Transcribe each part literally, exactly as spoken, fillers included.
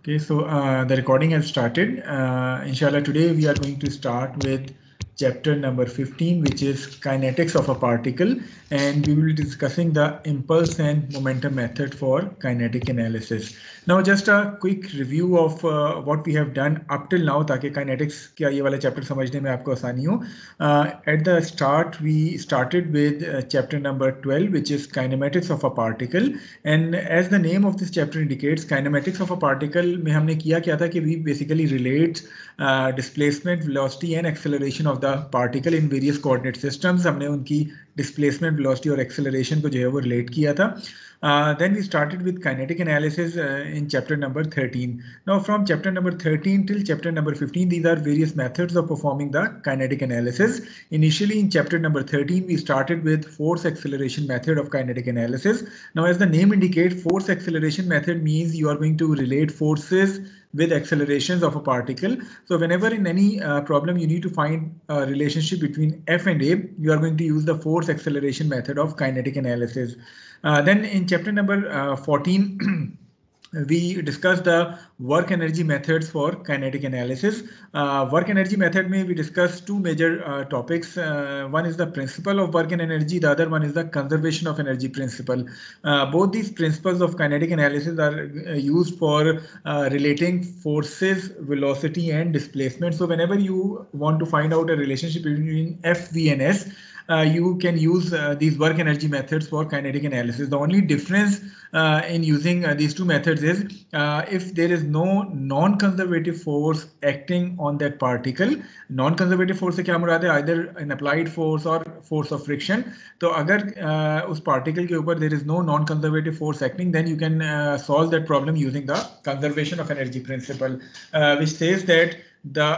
Okay, so uh, the recording has started. Uh, inshallah, today we are going to start with chapter number fifteen, which is kinetics of a particle, and we will be discussing the impulse and momentum method for kinetic analysis. Now, just a quick review of uh, what we have done up till now, ताकि kinetics क्या ये वाला chapter समझने में आपको आसानी हो. Uh, at the start, we started with uh, chapter number twelve, which is kinematics of a particle, and as the name of this chapter indicates, kinematics of a particle में हमने किया क्या था कि we basically relate uh, displacement, velocity and acceleration of the particle in various coordinate systems. हमने उनकी displacement, velocity और acceleration को जो है वो relate किया था. Uh, then we started with kinetic analysis uh, in chapter number thirteen. Now from chapter number thirteen till chapter number fifteen, these are various methods of performing the kinetic analysis. Initially in chapter number thirteen, we started with force acceleration method of kinetic analysis. Now as the name indicates, force acceleration method means you are going to relate forces with accelerations of a particle. So whenever in any uh, problem you need to find a relationship between F and A, you are going to use the force acceleration method of kinetic analysis. Uh, then in chapter number uh, fourteen, we discussed the work energy methods for kinetic analysis. Uh, work energy method में we discussed two major uh, topics. Uh, one is the principle of work and energy. The other one is the conservation of energy principle. Uh, both these principles of kinetic analysis are uh, used for uh, relating forces, velocity, and displacement. So whenever you want to find out a relationship between F, V, and S, Uh, you can use uh, these work energy methods for kinetic analysis. The only difference uh, in using uh, these two methods is uh, if there is no non-conservative force acting on that particle. Non-conservative force से क्या मुराद है? Either an applied force or force of friction. तो अगर uh, उस particle के ऊपर there is no non-conservative force acting, then you can uh, solve that problem using the conservation of energy principle, uh, which says that the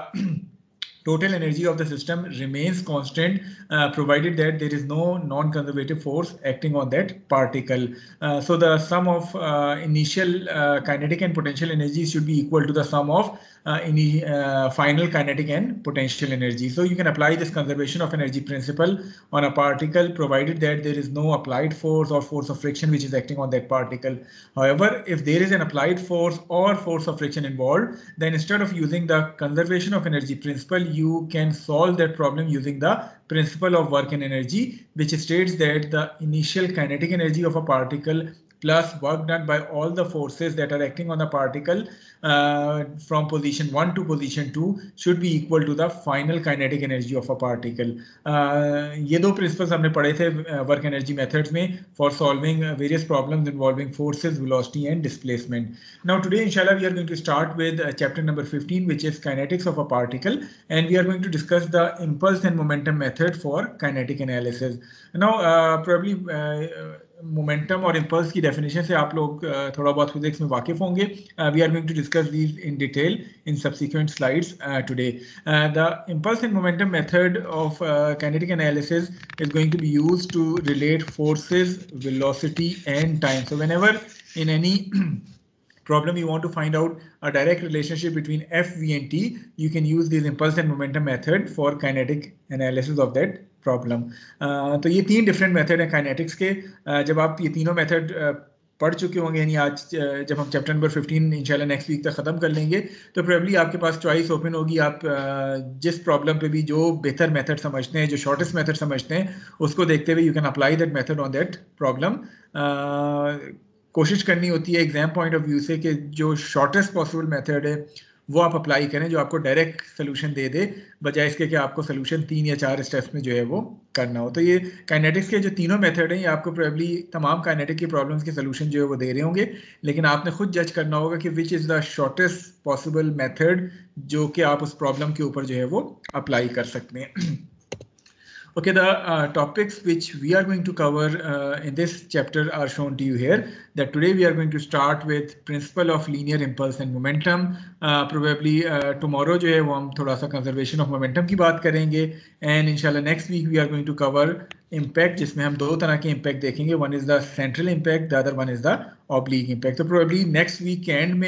total energy of the system remains constant uh, provided that there is no non-conservative force acting on that particle. Uh, so the sum of uh, initial uh, kinetic and potential energy should be equal to the sum of uh, any uh, final kinetic and potential energy. So you can apply this conservation of energy principle on a particle provided that there is no applied force or force of friction which is acting on that particle. However, if there is an applied force or force of friction involved, then instead of using the conservation of energy principle, you can solve that problem using the principle of work and energy, which states that the initial kinetic energy of a particle plus work done by all the forces that are acting on the particle uh, from position one to position two should be equal to the final kinetic energy of a particle. Uh, ये दो principles हमने पढ़े थे uh, work energy methods में for solving uh, various problems involving forces, velocity and displacement. Now today inshallah we are going to start with uh, chapter number fifteen, which is kinetics of a particle, and we are going to discuss the impulse and momentum method for kinetic analysis. Now uh, probably uh, momentum और impulse की definition से आप लोग थोड़ा बहुत physics में वाकिफ होंगे. We are going to discuss these in detail in subsequent slides today. The impulse and momentum method of kinetic analysis is going to be used to relate forces, velocity and time. So whenever in any problem you want to find out a direct relationship between F, V and T, you can use this impulse and momentum method for kinetic analysis of that problem. uh, तो ये तीन different method हैं kinetics के. uh, जब आप ये तीनों method uh, पढ़ चुके होंगे, यानी आज जब हम चैप्टर नंबर फिफ्टीन इंशाल्लाह नेक्स्ट वीक तक ख़त्म कर लेंगे, तो प्रोबेबली आपके पास चॉइस ओपन होगी. आप जिस प्रॉब्लम पे भी जो बेहतर मेथड समझते हैं, जो शॉर्टेस्ट मेथड समझते हैं, उसको देखते हुए you can apply that method on that problem. कोशिश करनी होती है एग्जाम पॉइंट ऑफ व्यू से कि जो शॉर्टेस्ट पॉसिबल मेथड है वो आप अप्लाई करें, जो आपको डायरेक्ट सोल्यूशन दे दे, बजाय इसके कि आपको सोल्यूशन तीन या चार स्टेप्स में जो है वो करना हो. तो ये काइनेटिक्स के जो तीनों मेथड हैं, ये आपको प्रोबेबली तमाम काइनेटिक की प्रॉब्लम्स के सोल्यूशन जो है वो दे रहे होंगे, लेकिन आपने खुद जज करना होगा कि which is the shortest possible method जो कि आप उस प्रॉब्लम के ऊपर जो है वो अप्लाई कर सकते हैं. Okay, the uh, topics which we are going to cover uh, in this chapter are shown to you here. That today we are going to start with principle of linear impulse and momentum. Uh, probably uh, tomorrow जो है वो हम थोड़ा सा conservation of momentum की बात करेंगे, and inshallah next week we are going to cover impact, जिसमें हम दो तरह के impact देखेंगे. One is the central impact, the other one is the oblique impact. तो probably next week end में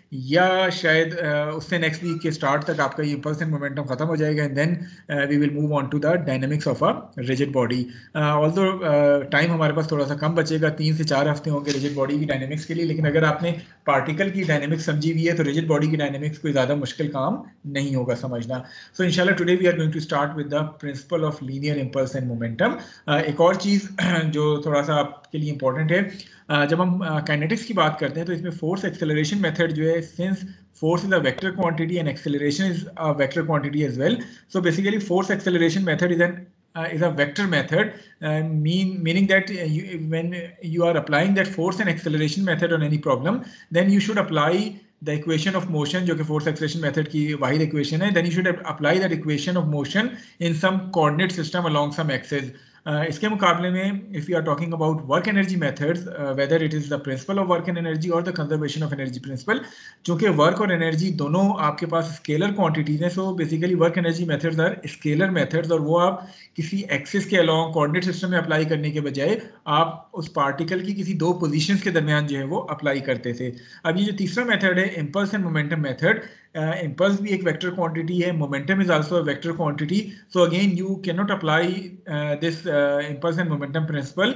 या शायद उससे नेक्स्ट वीक के स्टार्ट तक आपका ये इम्पल्स एंड मोमेंटम खत्म हो जाएगा and then we will move on to the dynamics of a rigid body. Although time हमारे पास थोड़ा सा कम बचेगा, तीन से चार हफ्ते होंगे रिजिड बॉडी की डायनामिक्स के लिए, लेकिन अगर आपने पार्टिकल की डायनामिक्स समझी हुई है तो रिजिड बॉडी की डायनामिक्स कोई ज़्यादा मुश्किल काम नहीं होगा समझना। सो इंशाल्लाह today we are going to start with the principle of linear impulse and momentum. एक और चीज़ जो थोड़ा सा आपके लिए इंपॉर्टेंट है, Uh, जब हम काइनेटिक्स uh, की बात करते हैं तो इसमें फोर्स एक्सेलरेशन मेथड जो है, since force is a vector quantity and acceleration is a vector quantity as well, so basically force acceleration method is an uh, is a vector method, uh, mean meaning that uh, you, when you are applying that force and acceleration method on any problem, then you should apply the equation of motion, जो कि force acceleration method की वाहिद equation है, then you should apply that equation of motion in some coordinate system along some axis. Uh, इसके मुकाबले में if you are talking about work energy methods, uh, whether it is the principle of work and energy or the conservation of energy principle, चूंकि work और energy दोनों आपके पास scalar quantities हैं, so basically work energy methods are scalar methods, और वो आप किसी axis के along coordinate system में अप्लाई करने के बजाय आप उस पार्टिकल की किसी दो पोजीशंस के दरमियान जो है वो अप्लाई करते थे। अब ये जो तीसरा मेथड है impulse and momentum method, impulse भी एक वेक्टर क्वांटिटी है, momentum is also a vector quantity, so again you can not apply this impulse and momentum principle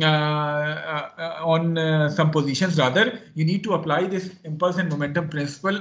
on uh, some positions, rather you need to apply this impulse and momentum principle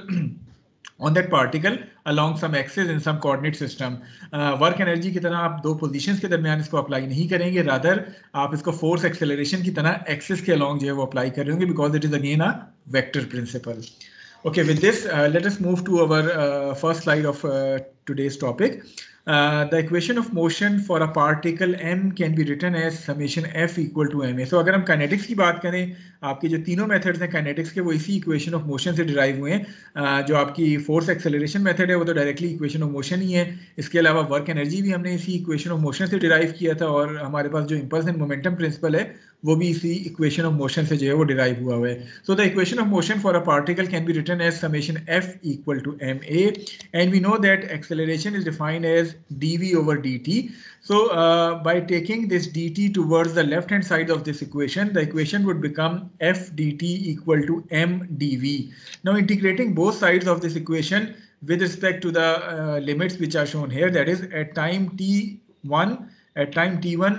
on that particle along some axis in some coordinate system. Work uh, energy की तरह आप दो positions के दरमियान इसको apply नहीं करेंगे, rather आप इसको फोर्स एक्सेलरेशन की तरह एक्सिस के अलॉन्ग जो है वो अप्लाई कर रहे होंगे, because it is again a vector principle. Okay, with this, uh, let us move to our uh, first slide of uh, today's topic. Uh, the equation of motion for a particle m can be written as summation f equal to ma. So अगर हम kinetics की बात करें, आपके जो तीनों methods हैं kinetics के, वो इसी equation of motion से derive हुए हैं। uh, जो आपकी force acceleration method है वो तो directly equation of motion ही है, इसके अलावा work energy भी हमने इसी equation of motion से derive किया था, और हमारे पास जो impulse and momentum principle है वो भी इसी equation of motion से जो है वो derive हुआ हुआ है। So the equation of motion for a particle can be written as summation f equal to ma, and we know that acceleration is defined as dv over dt. So uh, by taking this dt towards the left hand side of this equation, the equation would become f dt equal to m dv. Now integrating both sides of this equation with respect to the uh, limits which are shown here, that is at time t one, at time t one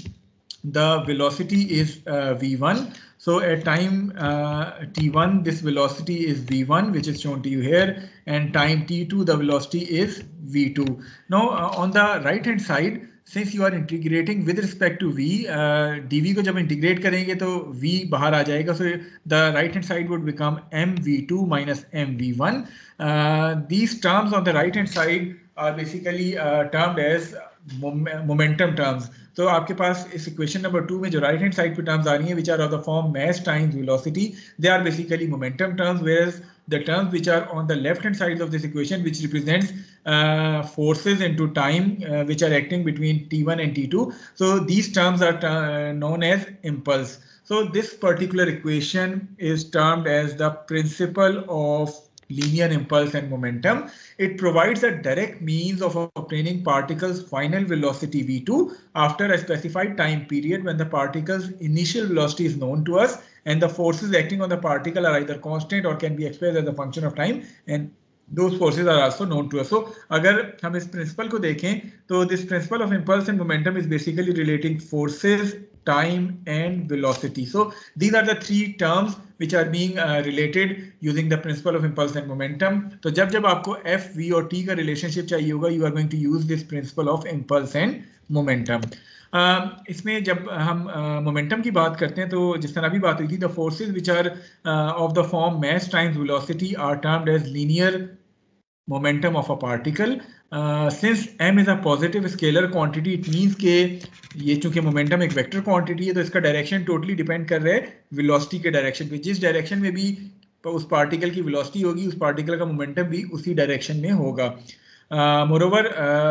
the velocity is uh, v one. So at time uh, t one, this velocity is v one, which is shown to you here, and time t two, the velocity is v two. Now uh, on the right hand side, since you are integrating with respect to v, uh, dv को जब integrate करेंगे तो v बाहर आ जाएगा, so the right hand side would become m v two minus m v one. Uh, these terms on the right hand side are basically uh, termed as momentum terms. तो आपके पास इस equation number two में जो right hand side पे terms आ रही हैं, which are of the form mass times velocity, they are basically momentum terms, whereas the terms which are on the left hand side of this equation, which represents uh, forces into time uh, which are acting between t one and t two, so these terms are uh, known as impulse. So this particular equation is termed as the principle of linear impulse and momentum. It provides a direct means of obtaining particles' final velocity v two after a specified time period when the particle's initial velocity is known to us and the forces acting on the particle are either constant or can be expressed as a function of time, and those forces are also known to us. So अगर हम इस principle को देखें तो this principle of impulse and momentum is basically relating forces, time and velocity. So these are the three terms which are being uh, related using the principle of impulse and momentum. तो जब जब आपको f, v और t का relationship चाहिए होगा, you are going to use this principle of impulse and momentum. Uh, इसमें जब हम मोमेंटम uh, की बात करते हैं तो जिस तरह अभी बात हुई थी, the forces which are of the form mass times velocity are termed as linear momentum of a particle. Uh, since m is a positive scalar quantity, it means कि ये चूंकि मोमेंटम एक वेक्टर क्वांटिटी है तो इसका direction totally depend कर रहा है वेलोसिटी के डायरेक्शन पे। जिस डायरेक्शन में भी उस पार्टिकल की वेलोसिटी होगी, उस पार्टिकल का मोमेंटम भी उसी डायरेक्शन में होगा। Moreover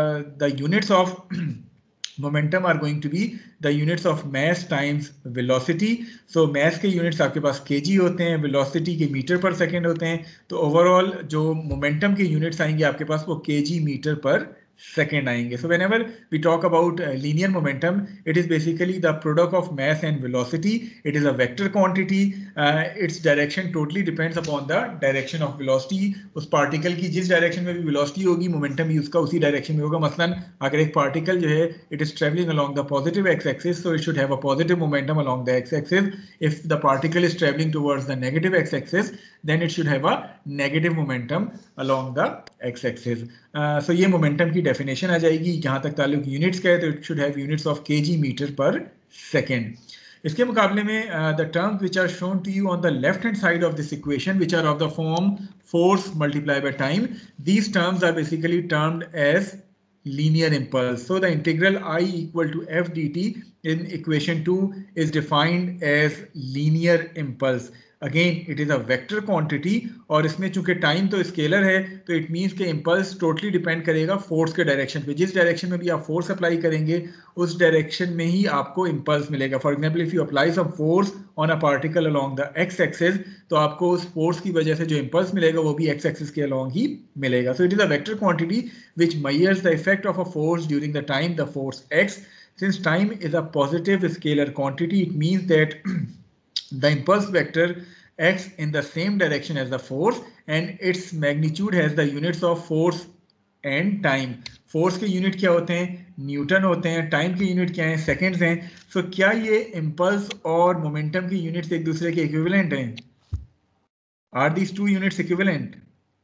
the units of momentum are going to be the units of mass times velocity. So mass के units आपके पास kg होते हैं, velocity के मीटर पर सेकेंड होते हैं, तो ओवरऑल जो momentum के units आएंगे आपके पास वो kg मीटर पर second आएंगे. So whenever we talk about uh, linear momentum, it is basically the product of mass and velocity. It is a vector quantity. Uh, its direction totally depends upon the direction of velocity. उस particle की जिस direction में भी velocity होगी, momentum भी उसका उसी direction में होगा. मसलन अगर एक particle जो है, it is traveling along the positive x-axis, so it should have a positive momentum along the x-axis. If the particle is traveling towards the negative x-axis, then it should have a negative momentum along the x-axis. Uh, so ये momentum की definition आ जाएगी. जहाँ तक ताल्लुक units का है, तो it should have units of kg meter per second. इसके मुकाबले में the terms which are shown to you on the left hand side of this equation, which are of the form force multiplied by time, these terms are basically termed as linear impulse. So the integral I equal to f dt in equation two is defined as linear impulse. Again, it is a vector quantity और इसमें चूंकि time तो scalar है, तो it means के impulse totally depend करेगा force के direction पे. जिस डायरेक्शन में भी आप फोर्स अप्लाई करेंगे, उस डायरेक्शन में ही आपको इम्पल्स मिलेगा. For example, if you apply some force on a particle along the X axis, तो आपको उस फोर्स की वजह से जो इम्पल्स मिलेगा वो भी एक्स एक्सिस के अलोंग ही मिलेगा. So it is a vector quantity which measures the effect of a force during the time the force acts. Since time is a positive scalar quantity, it means that the impulse vector acts in the same direction as the force and its magnitude has the units of force and time. Force के unit क्या होते हैं? Newton होते हैं. Time के unit क्या हैं? Seconds हैं. सो so, क्या ये इम्पल्स और मोमेंटम की यूनिट्स एक दूसरे के इक्विवेलेंट हैं? Are these two units equivalent?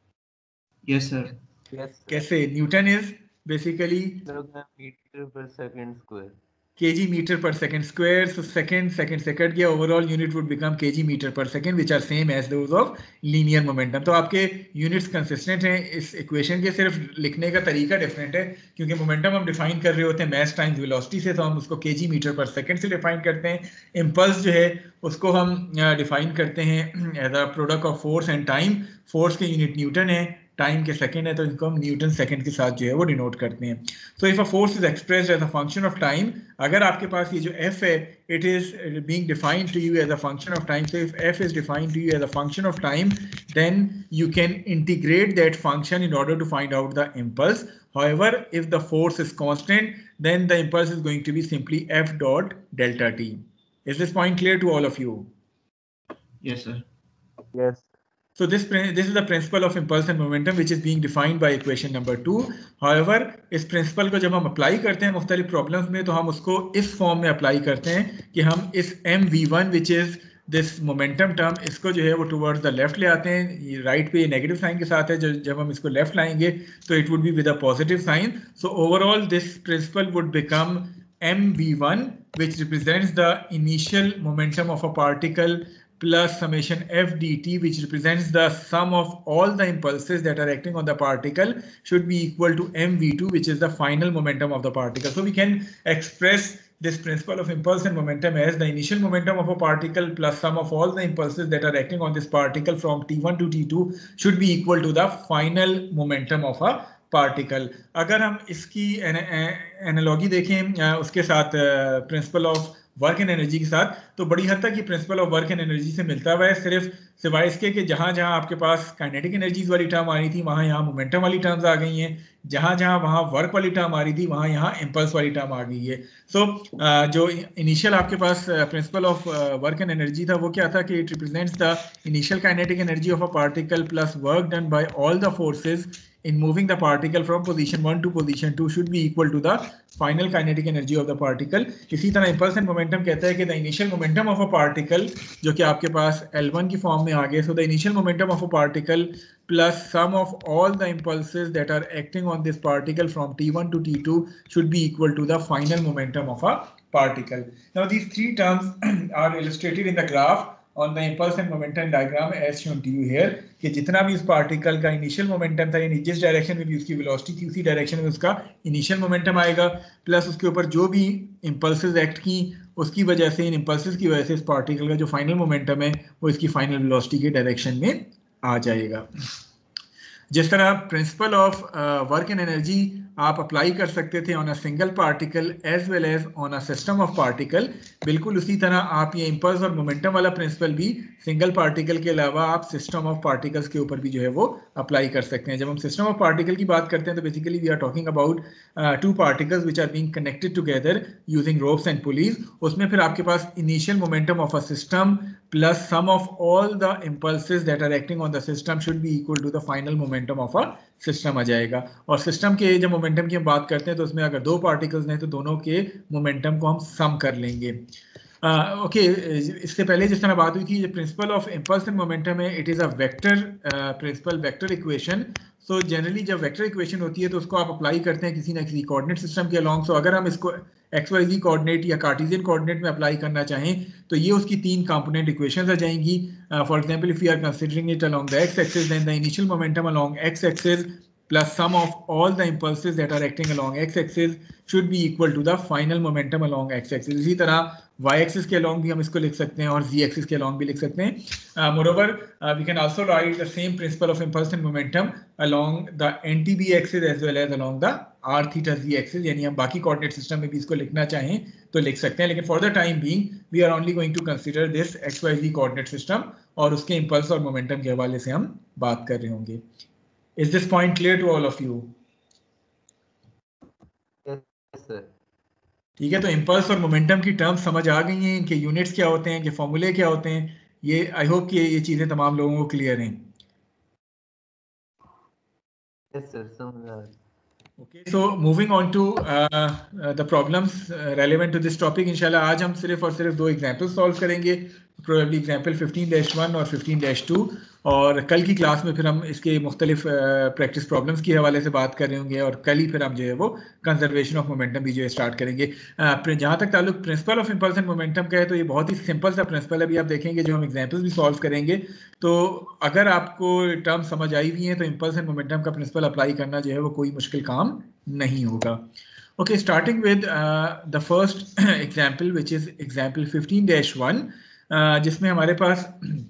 Yes sir. कैसे? Newton is basically meter per second square, kg meter per second square. So second second से कट गया, overall unit would become kg meter per second, which are same as those of linear momentum. तो आपके units consistent हैं. इस equation के सिर्फ लिखने का तरीका different है, क्योंकि momentum हम define कर रहे होते हैं mass times velocity से, तो हम उसको kg meter per second से define करते हैं. Impulse जो है उसको हम define करते हैं as a product of force and time. Force के unit Newton है, टाइम के सेकंड है, तो इनको हम न्यूटन सेकंड के साथ जो है वो डिनोट करते हैं. So if a force is expressed as a function of time, अगर आपके पास ये जो f है, it is being defined to you as a function of time. So if f is defined to you as a function of time, then you can integrate that function in order to find out the impulse. However, if the force is constant, then the impulse is going to be simply f dot delta t. Is this point clear to all of you? Yes sir. yes. So this this is the principle of impulse and momentum which is being defined by equation number two. However, इस principle को जब हम apply करते हैं मुख्तलिफ problems में, तो हम उसको इस form में apply करते हैं कि हम इस m v one which is this momentum term, इसको जो है वो towards the left ले आते हैं. ये right पे ये negative sign के साथ है. जब जब हम इसको left लाएंगे तो it would be with a positive sign. So overall this principle would become m v one, which represents the initial momentum of a particle plus summation f dt, which represents the sum of all the impulses that are acting on the particle, should be equal to m v two, which is the final momentum of the particle. So we can express this principle of impulse and momentum as the initial momentum of a particle plus sum of all the impulses that are acting on this particle from t one to t two should be equal to the final momentum of a particle. अगर हम इसकी analogy देखें उसके साथ principle of work and energy के साथ, तो बड़ी हद तक ये principle of work and energy से मिलता हुआ है, सिर्फ सिवाय इसके कि जहाँ जहाँ आपके पास काइनेटिक एनर्जीज वाली टर्म आ रही थी, वहाँ यहाँ मोमेंटम वाली टर्म्स आ गई हैं. जहाँ जहाँ वहाँ वर्क वाली टर्म आ रही थी, वहाँ यहाँ इम्पल्स वाली टर्म आ गई है. सो so, uh, जो इनिशियल आपके पास principle of work and energy था, वो क्या था कि it represents the initial kinetic energy of a particle plus work done by all the forces in moving the particle from position one to position two should be equal to the final kinetic energy of the particle. इसी तरह impulse and momentum कहता है कि the initial momentum of a particle, जो कि आपके पास L one की फॉर्म में आ गए, so the initial momentum of a particle plus sum of all the impulses that are acting on this particle from t one to t two should be equal to the final momentum of a particle. Now these three terms are illustrated in the graph on the impulse and momentum diagram as shown to you here, कि जितना भी उस particle का initial momentum था, यानी जिस direction में भी उसकी वेलोसिटी थी उसी डायरेक्शन में उसका इनिशियल मोमेंटम आएगा, प्लस उसके ऊपर जो भी इंपल्सेस एक्ट की उसकी वजह से, इन इंपल्सेस की वजह से इस पार्टिकल का जो फाइनल मोमेंटम है वो इसकी फाइनल वेलोसिटी के डायरेक्शन में आ जाएगा. जिस तरह principle of work and energy आप अप्लाई कर सकते थे on a single particle as well as on a system of particle. बिल्कुल उसी तरह आप ये इम्पल्स और मोमेंटम वाला प्रिंसिपल भी सिंगल पार्टिकल के अलावा आप सिस्टम ऑफ पार्टिकल्स के ऊपर भी जो है वो अप्लाई कर सकते हैं। जब हम सिस्टम ऑफ पार्टिकल की बात करते हैं तो basically we are talking about two particles which are being connected together using ropes and pulleys. उसमें फिर आपके पास initial momentum of a system plus sum of all the impulses that are acting on the system should be equal to the final momentum of a system आ जाएगा। और system के जब momentum की हम बात करते हैं तो उसमें अगर दो पार्टिकल्स हैं तो दोनों के मोमेंटम को हम सम कर लेंगे। ओके uh, okay, इससे पहले जिस तरह बात हुई थी, principle of impulse and momentum है, it is a vector principle, vector equation. So generally जब वेक्टर इक्वेशन होती है तो उसको आप अप्लाई करते हैं किसी ना किसी कोऑर्डिनेट सिस्टम के अलोंग। सो अगर हम इसको एक्स वाई जी कोऑर्डिनेट या कार्टेशियन कोऑर्डिनेट में अप्लाई करना चाहें तो ये उसकी तीन कंपोनेंट इक्वेशंस आ जाएंगी। For example if we are considering it along the X axis, then the initial momentum along X axis plus sum of all the impulses that are acting along x-axis should be equal to the final momentum along x-axis। इसी तरह y-axis के along भी हम इसको लिख सकते हैं और z-axis के along भी लिख सकते हैं। uh, moreover uh, we can also write the same principle of impulse and momentum along the N T B axis as well as along the r theta z axis। यानी हम बाकी coordinate system में भी इसको लिखना चाहें तो लिख सकते हैं, लेकिन for the time being we are only going to consider this X Y Z coordinate system और उसके इम्पल्स और मोमेंटम के हवाले से हम बात कर रहे होंगे। Is this point clear to all of you? Yes, sir. ठीक है, तो इम्पल्स और मोमेंटम की टर्म्स समझ आ गई हैं, इनके यूनिट्स क्या होते हैं, इनके फॉर्मूले क्या होते हैं, ये आई होप कि ये चीजें तमाम लोगों को क्लियर हैं। Yes, sir. समझ आ गया। Okay, so moving on to uh, uh, the problems uh, relevant to this topic। इंशाल्लाह आज हम सिर्फ और सिर्फ दो एग्जाम्पल सॉल्व करेंगे, probably example fifteen dash one और फिफ्टीन डैश टू, और कल की क्लास में फिर हम इसके मुख्तलिफ प्रैक्टिस प्रॉब्लम्स के हवाले से बात कर रहे होंगे और कल ही फिर हम जो है वो कंजर्वेशन ऑफ मोमेंटम भी जो है स्टार्ट करेंगे। जहाँ तक ताल्लुक principle of impulse and momentum का है तो ये बहुत ही सिंपल सा प्रिंसिपल है। अभी आप देखेंगे जो हम एग्जाम्पल्स भी सॉल्व करेंगे तो अगर आपको टर्म समझ आई हुई हैं तो इम्पल्स एंड मोमेंटम का प्रिंसिपल अप्लाई करना जो है वो कोई मुश्किल काम नहीं होगा। Okay, starting with the first example which is example fifteen dash one, जिसमें हमारे पास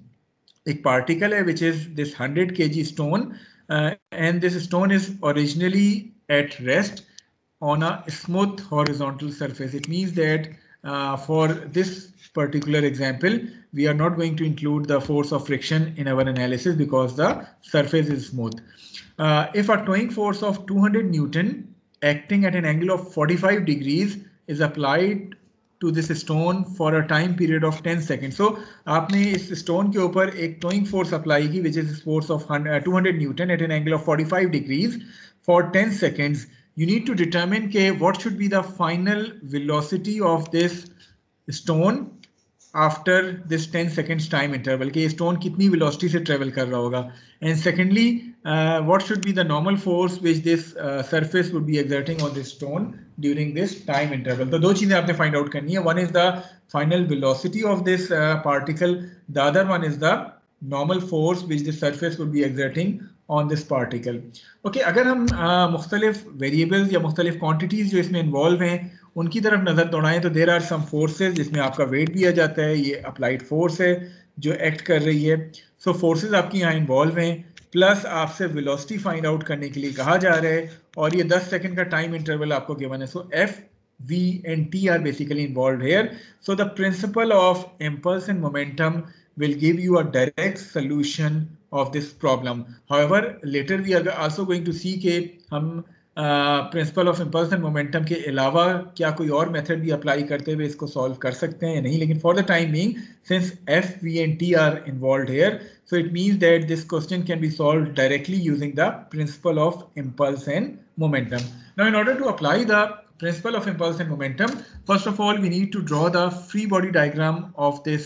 एक पार्टिकल है which is this hundred K G stone and this stone is originally at rest on a smooth horizontal surface। It means that uh, for this particular example we are not going to include the force of friction in our analysis because the surface is smooth। Uh, if a towing force of two hundred Newton acting at an angle of forty-five degrees is applied to this stone for a time period of ten seconds। So आपने इस stone के ऊपर एक towing force apply की which is force of two hundred Newton at an angle of forty-five degrees for ten seconds। You need to determine के what should be the final velocity of this stone after this ten seconds time interval, कि ये stone कितनी velocity से travel कर रहा होगा, and secondly uh, what should be the normal force which this uh, surface would be exerting on this stone during this time interval। तो दो चीजें आपने find out करनी है, one is the final velocity of this uh, particle, the other one is the normal force which the surface would be exerting on this particle। okay, अगर हम uh, मुख्तलिफ variables या मुख्तलिफ क्वांटिटीज जो इसमें involve हैं उनकी तरफ नज़र दौड़ाएं तो देर आर सम फोर्सेस जिसमें आपका वेट भी आ जाता है, ये अप्लाइड फोर्स है जो एक्ट कर रही है। सो so, फोर्सेस आपकी यहाँ इन्वॉल्व हैं, प्लस आपसे वेलोसिटी फाइंड आउट करने के लिए कहा जा रहा है और ये दस सेकंड का टाइम इंटरवल आपको गिवन है। So F V and T are basically involved here। So the principle of impulse and momentum will give you a direct solution of this problem। However, later we are also going to see कि हम principle of impulse and momentum के अलावा क्या कोई और method भी apply करते हुए इसको सॉल्व कर सकते हैं या नहीं, लेकिन for the time being since F V and T are involved here so it means that this question can be solved directly using the principle of impulse and momentum. Now in order to apply the principle of impulse and momentum, first of all we need to draw the free body diagram of this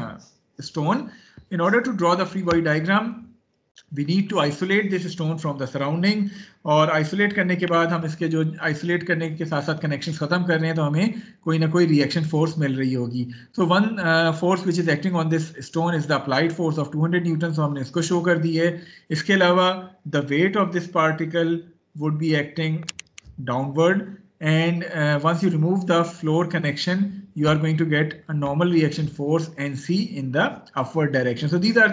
stone। in order to draw the free body diagram we need to isolate this stone from the surrounding, और isolate करने के बाद हम इसके जो isolate करने के साथ साथ connections खत्म कर रहे हैं तो हमें कोई ना कोई reaction force मिल रही होगी। so one uh, force which is acting on this stone is the applied force of two hundred newton, so हमने इसको show कर दी है। इसके अलावा the weight of this particle would be acting downward, and uh, once you remove the floor connection you are going to get a normal reaction force N C in the upward direction। so these are the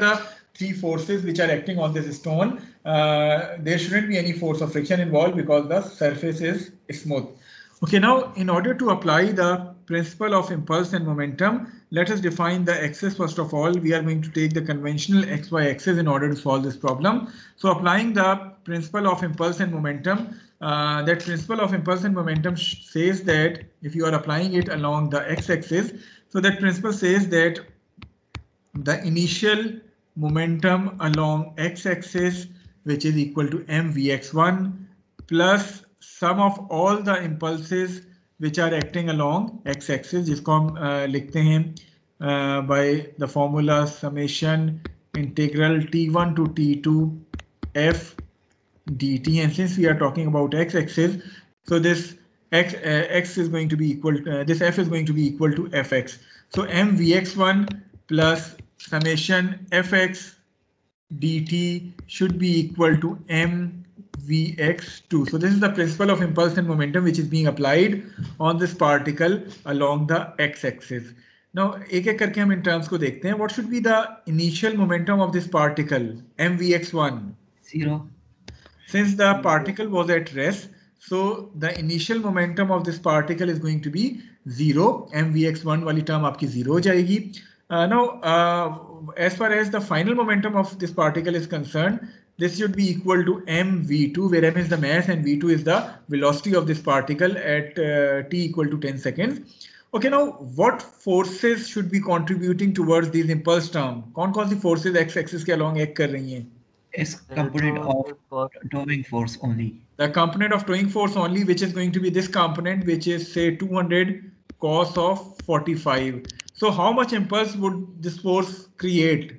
three forces which are acting on this stone, uh, there shouldn't be any force of friction involved because the surface is smooth. Okay, now in order to apply the principle of impulse and momentum, let us define the axis first of all. We are going to take the conventional xy axis in order to solve this problem. So applying the principle of impulse and momentum, uh, that principle of impulse and momentum says that if you are applying it along the x-axis, so that principle says that the initial momentum along x-axis, which is equal to m v x one plus sum of all the impulses which are acting along x-axis, जिसको हम uh, लिखते हैं uh, by the formula summation integral t one to t two f dt. And since we are talking about x-axis, so this x uh, x is going to be equal to, uh, this f is going to be equal to fx. So m v x one plus summation fx dt should be equal to m v x two. So this is the principle of impulse and momentum which is being applied on this particle along the x-axis. Now एक एक करके हम in terms को देखते हैं. What should be the initial momentum of this particle m v x one? Zero. Since the particle was at rest, so the initial momentum of this particle is going to be zero. m v x one वाली term आपकी zero हो जाएगी. Uh, now, uh, as far as the final momentum of this particle is concerned, this should be equal to m v two, where m is the mass and v two is the velocity of this particle at uh, t equal to ten seconds. Okay, now what forces should be contributing towards these impulse term? कौन कौन सी forces x-axis के along act कर रही हैं? Is component of towing force only. The component of towing force only, which is going to be this component, which is say two hundred cos of forty-five. So how much impulse would this force create?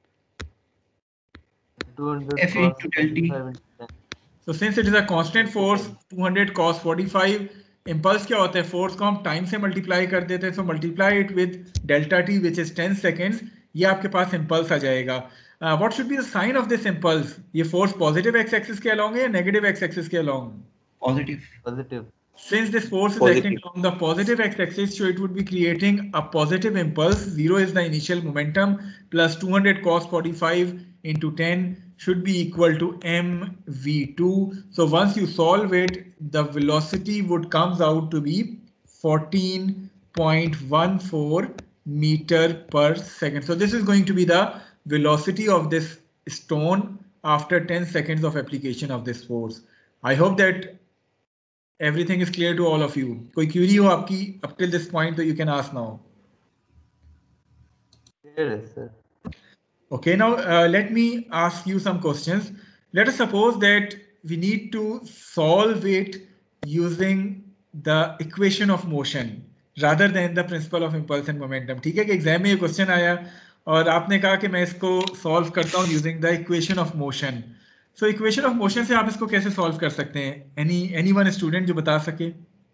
two hundred F into del T. So since it is a constant force, two hundred cos forty-five, impulse क्या होता है? Force को हम time से multiply कर देते हैं, so multiply it with delta t, which is ten seconds. ये आपके पास impulse आ जाएगा. Uh, what should be the sign of this impulse? ये force positive x-axis के along है या negative x-axis के along? Positive. Positive. Since this force is Positive. acting along the positive x-axis, so it would be creating a positive impulse. Zero is the initial momentum plus two hundred cos forty-five into ten should be equal to m v two. So once you solve it, the velocity would comes out to be fourteen point one four meter per second. So this is going to be the velocity of this stone after ten seconds of application of this force. I hope that everything is clear to all of you. कोई query हो आपकी up till this point, so you can ask now. Yes, sir. Okay, now uh, let me ask you some questions. Let us suppose that we need to solve it using the equation of motion rather than the principle of impulse and momentum. ठीक है कि exam में ये question आया और आपने कहा कि मैं इसको सॉल्व करता हूँ using the equation of motion. So equation of motion से आप इसको कैसे सॉल्व कर सकते हैं? एनी एनीवन स्टूडेंट जो बता सके?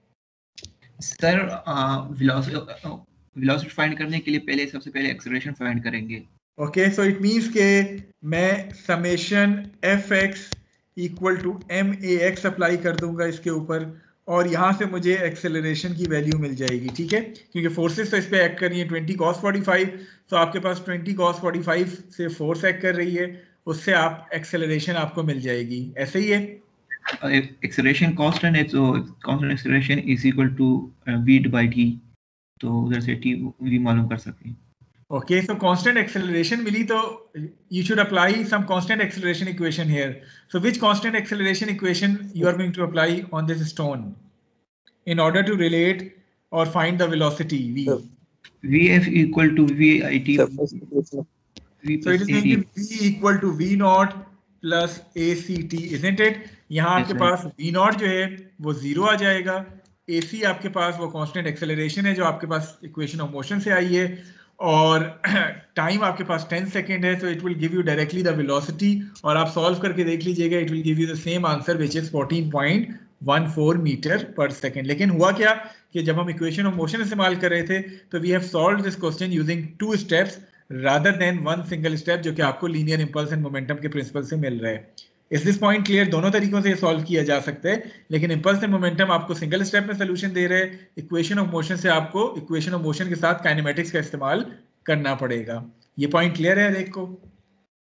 सर वेलोसिटी वेलोसिटी फाइंड करने के लिए पहले सबसे पहले एक्सेलरेशन फाइंड करेंगे. ओके, सो इट मींस के मैं summation F X equal to M A X apply कर दूंगा इसके ऊपर और यहाँ से मुझे एक्सेलरेशन की वैल्यू मिल जाएगी. ठीक है, क्योंकि फोर्सेस तो इस पे एक्ट कर रही है ट्वेंटी कॉस फोर्टी फाइव, तो आपके पास ट्वेंटी कॉस फोर्टी फाइव से फोर्स एक्ट कर रही है, उससे आप एक्सेलरेशन आपको मिल जाएगी. ऐसे ही है. एक्सेलरेशन कांस्टेंट है तो constant acceleration is equal to v by t, तो उधर से t v मालूम कर सकते हैं. Okay, so constant acceleration मिली तो you should apply some constant acceleration equation here. So which constant acceleration equation you are going to apply on this stone in order to relate or find the velocity v? vf equal to vit. Surface equation. v So it plus is going to ad. be v equal to v naught plus act, isn't it? यहाँ Yes, आपके sir. पास v naught जो है वो zero आ जाएगा, ac आपके पास वो constant acceleration है जो आपके पास equation of motion से आई है और टाइम आपके पास टेन सेकेंड है, तो it will give you directly the velocity और आप सॉल्व करके देख लीजिएगा, it will give you the same answer which is fourteen point one four meter per second. लेकिन हुआ क्या कि जब हम इक्वेशन ऑफ मोशन इस्तेमाल कर रहे थे तो we have solved this question using two steps rather than one single step, जो कि आपको लीनियर इंपल्स एंड मोमेंटम के प्रिंसिपल से मिल रहा है. Is this point clear? दोनों तरीकों से ये सॉल्व किया जा सकता है, लेकिन इंपल्स एंड मोमेंटम आपको सिंगल स्टेप में सोल्यूशन दे रहे हैं. इक्वेशन ऑफ मोशन से आपको इक्वेशन ऑफ मोशन के साथ काइनेमेटिक्स का इस्तेमाल करना पड़ेगा. ये पॉइंट क्लियर है हर एक को?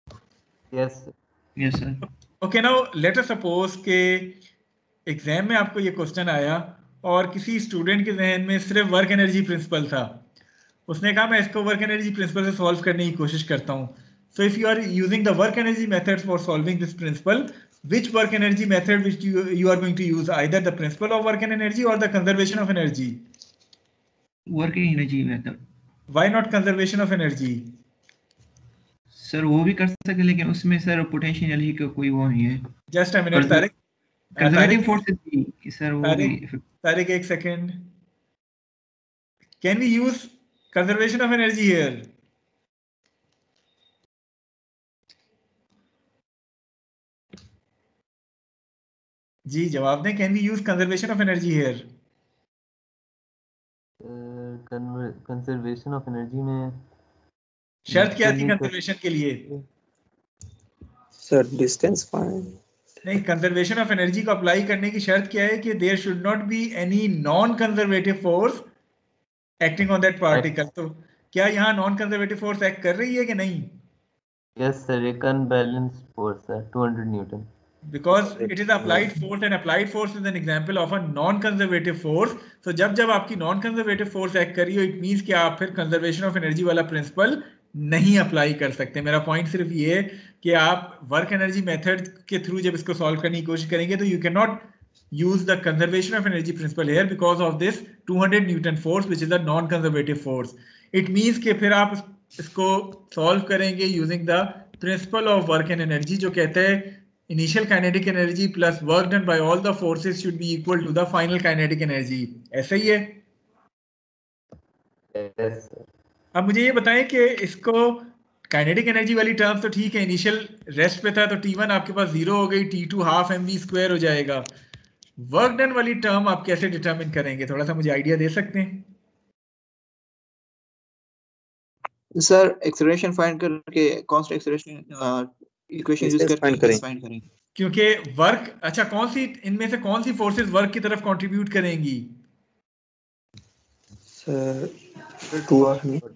Yes, sir. Yes, sir. Okay, now let us suppose के एग्जाम में आपको ये क्वेश्चन आया और किसी स्टूडेंट के जहन में सिर्फ वर्क एनर्जी प्रिंसिपल था, उसने कहा मैं इसको वर्क एनर्जी प्रिंसिपल से सॉल्व करने की कोशिश करता हूँ. So if you are using the work energy method for solving this principle, which work energy method which you you are going to use, either the principle of work and energy or the conservation of energy? Working energy method. Why not conservation of energy? Sir वो भी कर सकते हैं लेकिन उसमें sir potential energy का कोई वो नहीं है. Just a minute, Tariq. Conservative forces भी कि सर वो भी. तारिक एक second. Can we use conservation of energy here? जी जवाब दें. Can we use conservation of energy here? Conservation of energy में शर्त क्या थी कंजर्वेशन के लिए? Sir distance fine. नहीं, कंजर्वेशन ऑफ एनर्जी को अप्लाई करने की शर्त क्या है कि there should not be any non conservative force acting on that particle. तो क्या यहाँ नॉन कंजर्वेटिव फोर्स एक्ट कर रही है कि नहीं? यस सर, एक अनबैलेंस्ड फोर्स है two hundred newton. Because it is applied force and applied force is an example of a non-conservative force. So जब जब आपकी non-conservative force act कर रही हो, it means कि आप फिर conservation of energy वाला principle नहीं अप्लाई कर सकते. मेरा पॉइंट सिर्फ ये है कि आप वर्क एनर्जी मेथड के थ्रू जब इसको सॉल्व करने की कोशिश करेंगे तो you can not use the conservation of energy principle here because of this two hundred Newton force which is a non-conservative force. It means कि फिर आप इसको सॉल्व करेंगे using the principle of work and energy जो कहते हैं initial kinetic energy plus work done by all the forces should be equal to the final kinetic energy. ऐसा ही है. yes, sir. अब मुझे ये बताएं कि इसको काइनेटिक एनर्जी वाली टर्म्स तो ठीक है, इनिशियल रेस्ट पे था तो टी वन आपके पास जीरो हो गई, T two half M V square हो जाएगा. वर्क डन वाली टर्म आप कैसे डिटरमिन करेंगे, थोड़ा सा मुझे आइडिया दे सकते हैं? सर एक्सेलरेशन फाइंड करके कांस्टेंट एक्सेलरेशन इक्वेशन यूज करके फाइंड करेंगे. क्योंकि वर्क, अच्छा कौन सी इनमें से कौन सी फोर्सेस वर्क की तरफ कंट्रीब्यूट करेंगी? Sir two hundred.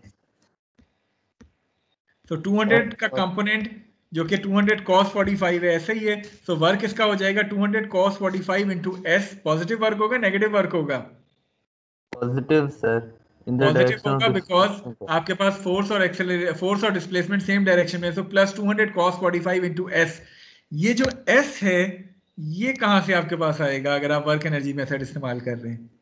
तो टू हंड्रेड का कंपोनेंट जो कि टू हंड्रेड cos forty-five है, ऐसा ही है. सो so, वर्क इसका हो जाएगा two hundred cos forty-five into s. Positive work होगा नेगेटिव वर्क होगा? Positive sir. पॉजिटिव होगा बिकॉज आपके पास फोर्स और एक्सेलरेशन, फोर्स और डिस्प्लेसमेंट सेम डायरेक्शन में. So plus two hundred cos forty-five into s. ये जो s है ये कहां से आपके पास आएगा अगर आप वर्क एनर्जी मेथड इस्तेमाल कर रहे हैं?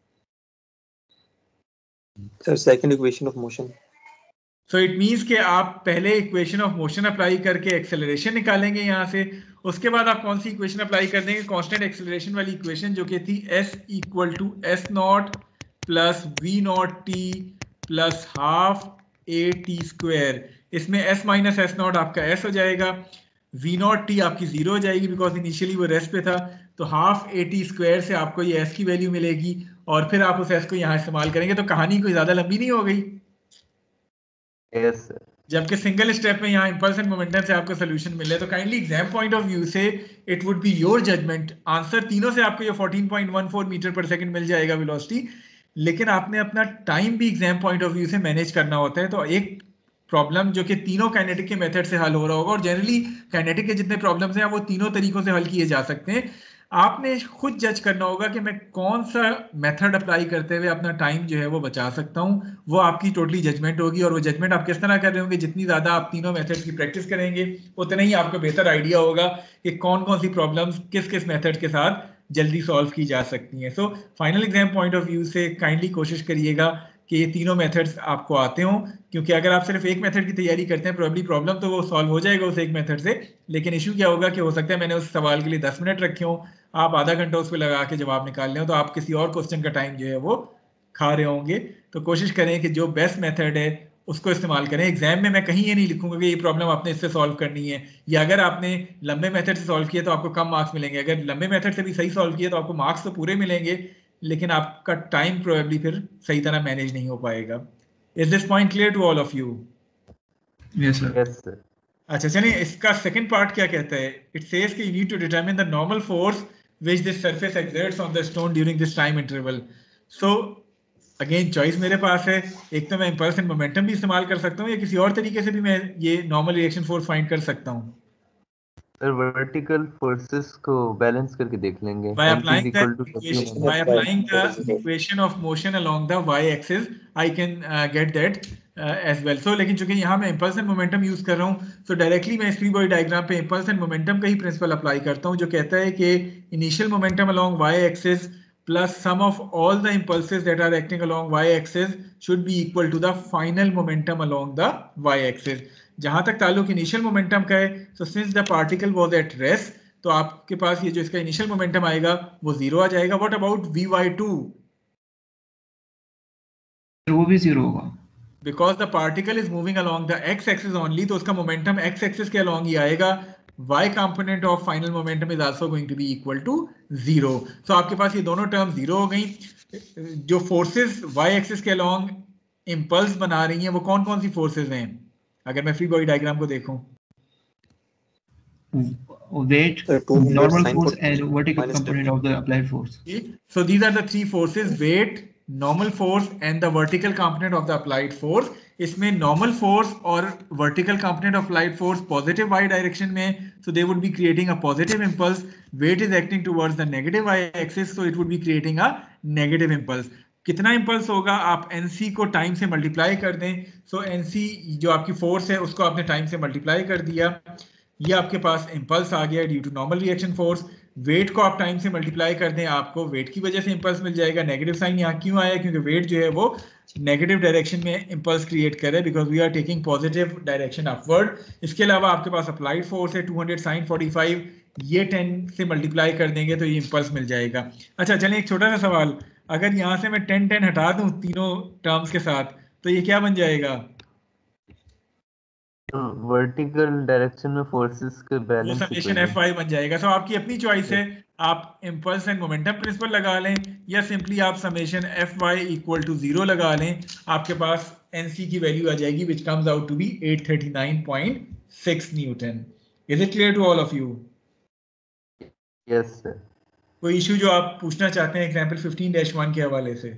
Sir second equation of motion. So it means कि आप पहले इक्वेशन ऑफ मोशन अप्लाई करके एक्सेलरेशन निकालेंगे यहाँ से, उसके बाद आप कौन सी इक्वेशन अप्लाई कर देंगे? कांस्टेंट एक्सेलरेशन वाली इक्वेशन जो कि थी s equal to S naught plus V naught T plus half A T square. इसमें s माइनस एस नॉट आपका s हो जाएगा, वी नॉट टी आपकी जीरो हो जाएगी बिकॉज इनिशियली वो रेस्ट पे था. तो हाफ ए टी स्क्वायर से आपको ये s की वैल्यू मिलेगी और फिर आप उस s को यहाँ इस्तेमाल करेंगे. तो कहानी कोई ज्यादा लंबी नहीं हो गई. yes, sir. जबकि सिंगल स्टेप में यहाँ इंपल्स एंड मोमेंटम से आपको सोल्यूशन मिले. तो kindly exam point of view से it would be your judgement. Answer तीनों से आपको ये fourteen point one four meter per second मिल जाएगा वेलोसिटी, लेकिन आपने अपना टाइम भी एग्जाम पॉइंट ऑफ व्यू से मैनेज करना होता है. तो एक प्रॉब्लम जो कि तीनों काइनेटिक के मेथड से हल हो रहा होगा, और जनरली काइनेटिक के जितने प्रॉब्लम्स हैं वो तीनों तरीकों से हल किए जा सकते हैं. आपने खुद जज करना होगा कि मैं कौन सा मेथड अप्लाई करते हुए अपना टाइम जो है वो बचा सकता हूं. वो आपकी टोटली जजमेंट होगी, और वो जजमेंट आप किस तरह कर रहे होंगे, जितनी ज़्यादा आप तीनों मेथड्स की प्रैक्टिस करेंगे उतना ही आपको बेहतर आइडिया होगा कि कौन कौन सी प्रॉब्लम्स किस किस मेथड के साथ जल्दी सॉल्व की जा सकती हैं. So final exam point of view से काइंडली कोशिश करिएगा कि ये तीनों मेथड्स आपको आते हों, क्योंकि अगर आप सिर्फ एक मेथड की तैयारी करते हैं प्रोबेबली प्रॉब्लम तो वो सॉल्व हो जाएगा उस एक मेथड से, लेकिन इशू क्या होगा कि हो सकता है मैंने उस सवाल के लिए दस मिनट रखे हों, आप आधा घंटा उस पर लगा के जवाब निकाल लें, तो आप किसी और क्वेश्चन का टाइम जो है वो खा रहे होंगे. तो कोशिश करें कि जो बेस्ट मेथड है उसको इस्तेमाल करें. एग्जाम में मैं कहीं ये नहीं लिखूंगा कि ये प्रॉब्लम आपने इससे सॉल्व करनी है, या अगर आपने लंबे मेथड से सॉल्व किया तो आपको कम मार्क्स मिलेंगे. अगर लंबे मेथड से भी सही सॉल्व किया तो आपको मार्क्स तो पूरे मिलेंगे, लेकिन आपका टाइम प्रोबेबली फिर सही तरह मैनेज नहीं हो पाएगा. Is this point clear to all of you? Yes sir. yes, sir. अच्छा चलिए, इसका सेकंड पार्ट क्या कहता है? इट सेज कि you need to determine the normal force which this surface exerts on the stone during this time interval. So again choice मेरे पास है. एक तो मैं इंपल्स एंड मोमेंटम भी इस्तेमाल कर सकता हूँ, या किसी और तरीके से भी मैं ये नॉर्मल रिएक्शन फोर्स फाइंड कर सकता हूँ. सर वर्टिकल फोर्सेस को बैलेंस करके देख लेंगे। By Mp is applying the equal to W equation, minus by applying the equation of motion along the y-axis, I can uh, get that uh, as well. So लेकिन चूंकि यहाँ मैं impulse and momentum use कर रहा हूँ, so directly मैं free body diagram पे impulse and momentum का ही principle apply करता हूँ, जो कहता है कि initial momentum along y-axis plus sum of all the impulses that are acting along y-axis should be equal to the final momentum along the y-axis. जहां तक ताल्लुक इनिशियल मोमेंटम का है, so since the particle was at rest, तो आपके पास ये जो इसका इनिशियल मोमेंटम आएगा वो जीरो आ जाएगा. What about V Y two? वो भी जीरो होगा because the particle is moving along the X axis only, तो उसका मोमेंटम एक्स एक्सिस के अलोंग ही आएगा. y component of final momentum is also going to be equal to zero. So आपके पास ये दोनों टर्म जीरो हो गई. जो फोर्सेस y एक्सिस के अलोंग इंपल्स बना रही हैं वो कौन कौन सी फोर्सेस हैं? अगर मैं फ्री बॉडी डायग्राम को देखूं, weight, normal force and vertical component of the applied force. So these are the three forces: weight, normal force and the vertical component of the applied force. इसमें normal force और vertical component of applied force positive y direction में, so they would be creating a positive impulse. Weight is acting towards the negative y axis, so it would be creating a negative impulse. कितना impulse होगा? आप nc को time से multiply कर दें. So nc जो आपकी force है उसको आपने time से multiply कर दिया, ये आपके पास इंपल्स आ गया due to normal reaction force. Weight को आप टाइम से मल्टीप्लाई कर दें, आपको वेट की वजह से इंपल्स मिल जाएगा. नेगेटिव साइन यहाँ क्यों आया? क्योंकि वेट जो है वो नेगेटिव डायरेक्शन में इंपल्स क्रिएट कर रहा है, because we are taking positive direction upward. इसके अलावा आपके पास अप्लाइड फोर्स है two hundred sine forty five, ये टेन से मल्टीप्लाई कर देंगे तो ये इंपल्स मिल जाएगा. अच्छा चलें, एक छोटा सा सवाल, अगर यहाँ से मैं टेन टेन हटा दूं तीनों टर्म्स के साथ, तो ये क्या बन जाएगा? वर्टिकल डायरेक्शन में फोर्सेस के बैलेंस समेशन एफ वाई बन जाएगा. सो so, आपकी अपनी चॉइस है, आप इंपल्स एंड मोमेंटम प्रिंसिपल लगा लें या सिंपली आप summation F Y equal to zero लगा लें. आपके पास एनसी की वैल्यू आ जाएगी which comes out to be eight thirty nine point six newton. Is it clear to all of you? Yes sir. कोई इशू जो आप पूछना चाहते हैं एग्जांपल फिफ्टीन डैश वन के हवाले से?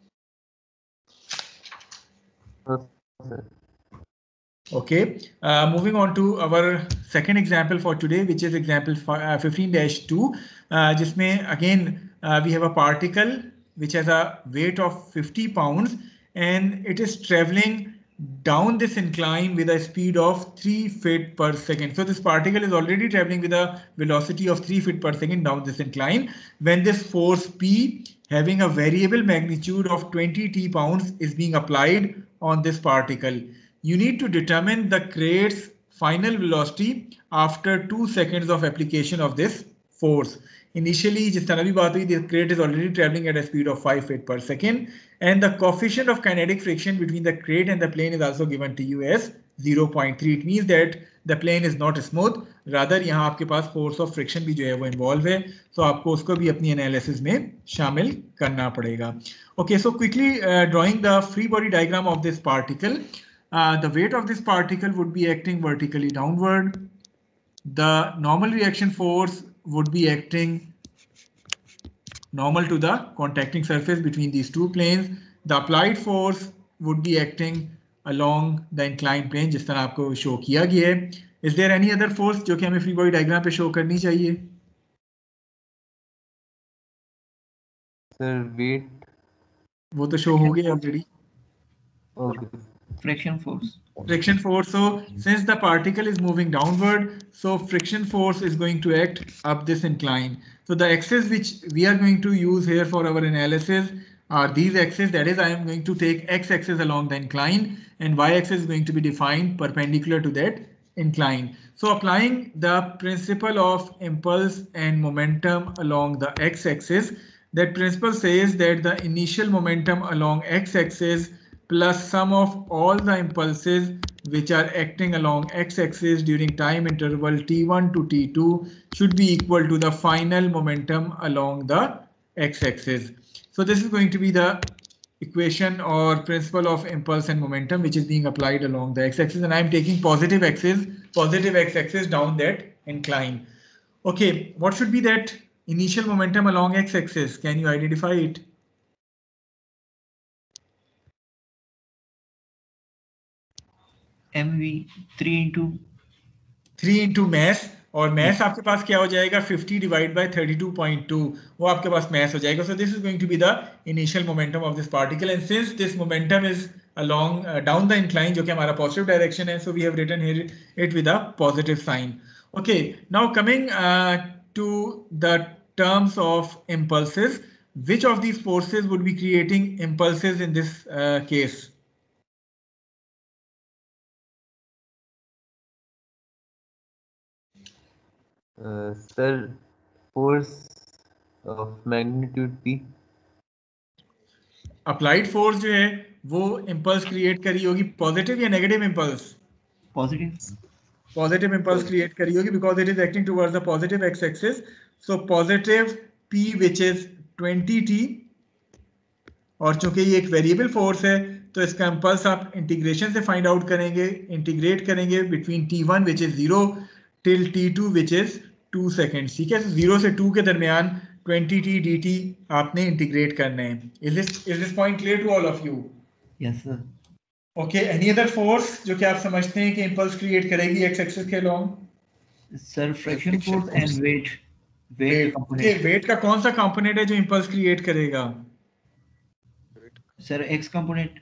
Sir Okay, uh, moving on to our second example for today, which is example fifteen dash two, uh, जिसमें again uh, we have a particle which has a weight of fifty pounds and it is traveling down this incline with a speed of three feet per second. So this particle is already traveling with a velocity of three feet per second down this incline. When this force P having a variable magnitude of twenty t pounds is being applied on this particle, you need to determine the crate's final velocity after two seconds of application of this force. Initially, जिस तरह भी बात हुई, the crate is already traveling at a speed of five feet per second, and the coefficient of kinetic friction between the crate and the plane is also given to you as zero point three. It means that the plane is not smooth. Rather, यहाँ आपके पास force of friction भी जो है वो involve है, so आपको उसको भी अपनी analysis में शामिल करना पड़ेगा. Okay, so quickly uh, drawing the free body diagram of this particle. Uh, the weight of this particle would be acting vertically downward. The normal reaction force would be acting normal to the contacting surface between these two planes. The applied force would be acting along the inclined plane, जिस तरह आपको show किया गया है. Is there any other force जो कि हमें free body diagram पे शो करनी चाहिए? Sir, weight वो तो शो हो गया already. okay. Friction force. Friction force. So since the particle is moving downward, so friction force is going to act up this incline. So the axes which we are going to use here for our analysis are these axes. That is, I am going to take x axis along the incline and y axis is going to be defined perpendicular to that incline. So applying the principle of impulse and momentum along the x axis, that principle says that the initial momentum along x axis plus sum of all the impulses which are acting along x-axis during time interval t one to t two should be equal to the final momentum along the x-axis. So this is going to be the equation or principle of impulse and momentum which is being applied along the x-axis, and I am taking positive axis, positive x-axis down that incline. Okay, what should be that initial momentum along x-axis? Can you identify it? M V three into three into mass और mass आपके पास क्या हो जाएगा, fifty divide by thirty two point two, वो आपके पास mass हो जाएगा. So this is going to be the initial momentum of this particle, and since this momentum is along uh, down the incline, जो कि हमारा पॉजिटिव डायरेक्शन है, so we have written here it with a positive sign. Okay, now coming uh, to the terms of impulses, which of these forces would be creating impulses in this uh, case? Uh, sir, force of magnitude P. Applied force जो है वो impulse create करी होगी positive या negative impulse? Positive. Positive impulse create करी होगी because it is acting towards the positive x-axis. So positive P which is twenty T, और चूंकि ये एक वेरिएबल फोर्स है तो इसका इम्पल्स आप इंटीग्रेशन से फाइंड आउट करेंगे, इंटीग्रेट करेंगे between T one which is zero till T two which is two seconds. ठीक है, जीरो से टू के दरमियान ट्वेंटी टी डी टी आपने इंटीग्रेट करना है. Is this is this point clear to all of you? Yes sir. Okay, any other force जो कि आप समझते हैं कि इम्पल्स क्रिएट करेगी एक्स एक्सिस के along? Sir friction force and wait. Weight component. Weight का कौन सा कंपोनेंट है जो इम्पल्स क्रिएट करेगा? Sir X component.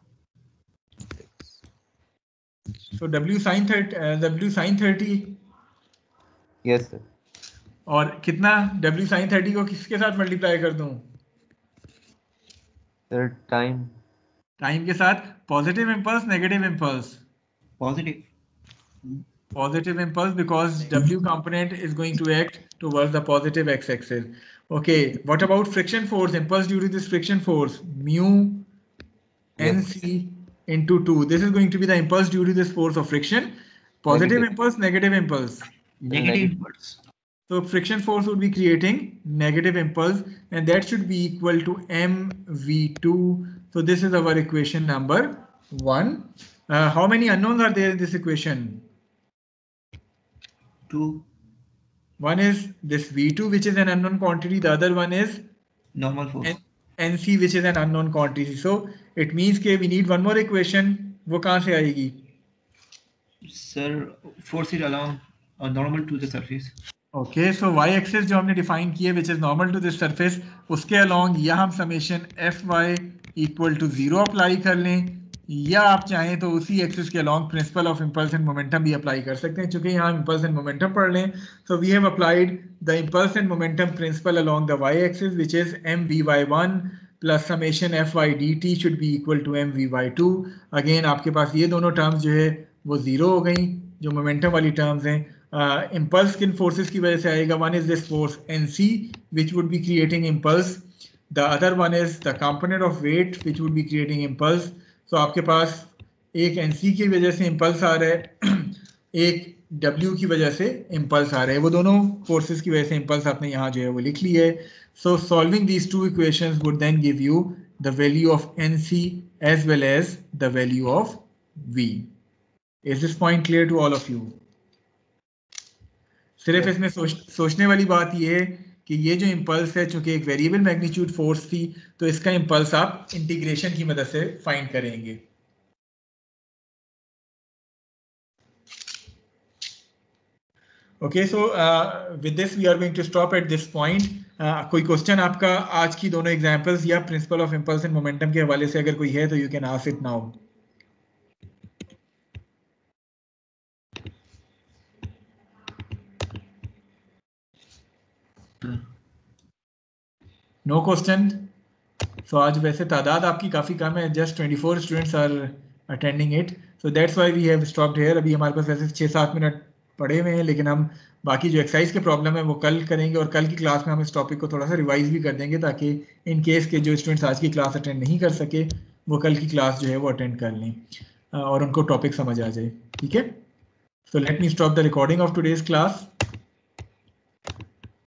So W sin thirty, uh, W sin thirty. Yes sir. और कितना W sin thirty को किसके साथ मल्टीप्लाई कर दूं? Sir, time. टाइम के साथ. Positive impulse, negative impulse? Positive. Positive impulse because W component is going to act towards the positive x-axis. Okay, what about friction force? Impulse due to this friction force, mu nc into two. This is going to be the impulse due to this force of friction. Positive Negative. impulse, negative impulse? Negative impulse. So friction force would be creating negative impulse, and that should be equal to m v two. So this is our equation number one. Uh, how many unknowns are there in this equation? Two. One is this V two, which is an unknown quantity. The other one is Normal force. N C, which is an unknown quantity. So it means that we need one more equation. वो कहाँ से आएगी? Sir, force is along uh, normal to the surface. Okay, so y axis जो हमने define की है, which is normal to this surface, उसके along या हम summation fy equal to zero apply कर लें, या आप चाहें तो उसी एक्सिस के along principle of impulse and momentum भी अप्लाई कर सकते हैं. चूंकि यहाँ इम्पल्स एंड मोमेंटम पढ़ लें, so we have applied the impulse and momentum principle along the y axis which is m v y one plus summation fy dt should be equal to m v y two. Again आपके पास ये दोनों terms जो है वो zero हो गई, जो मोमेंटम वाली टर्म्स हैं. इम्पल्स किन फोर्सेस की वजह से आएगा? One is this force nc which would be creating impulse. The other one is the component of weight which would be creating impulse. तो so, आपके पास एक एनसी की वजह से इम्पल्स आ रहा है, एक डब्ल्यू की वजह से इम्पल्स आ रहा है. वो दोनों फोर्सेस की वजह से इम्पल्स आपने यहाँ जो है वो लिख ली है. So solving these two equations would then give you the value of NC as well as the value of V. Is this point clear to all of you? सिर्फ इसमें सोच, सोचने वाली बात ये है कि ये जो इम्पल्स है, चूंकि एक वेरिएबल मैग्नीट्यूड फोर्स थी, तो इसका इम्पल्स आप इंटीग्रेशन की मदद से फाइंड करेंगे. Okay, so with this we are going to stop at this point. कोई क्वेश्चन आपका आज की दोनों एग्जांपल्स या principle of impulse and momentum के हवाले से अगर कोई है तो you can ask it now. No question. So आज वैसे तादाद आपकी काफ़ी कम है, just twenty four students are attending it, so that's why we have stopped here. अभी हमारे पास वैसे छः सात मिनट पड़े हुए हैं, लेकिन हम बाकी जो एक्सरसाइज के प्रॉब्लम है वो कल करेंगे, और कल की क्लास में हम इस टॉपिक को थोड़ा सा रिवाइज भी कर देंगे ताकि इन केस के जो स्टूडेंट्स आज की क्लास अटेंड नहीं कर सके वो कल की क्लास जो है वो अटेंड कर लें और उनको टॉपिक समझ आ जाए. ठीक है, so let me stop the recording of today's class.